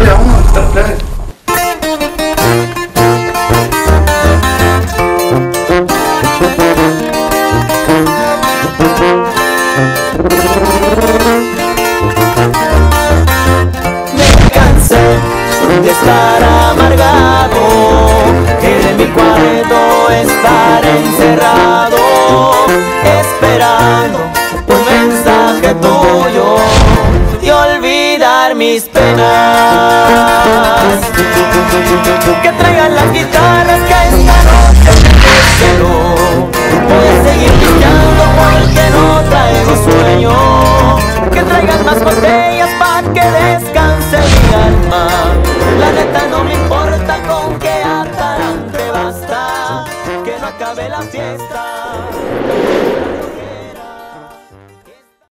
Dale, vamos a estar planes. Me cansé de estar amargado, que de mi cuarto estar encerrado, esperando un mensaje tuyo y olvidar mis penas. Que traigan las guitarras que esta noche me desvelo. Voy a seguir pillando porque no traigo sueño. Que traigan más botellas para que descanse mi alma. La neta no me importa con que atarante basta, que no acabe la fiesta.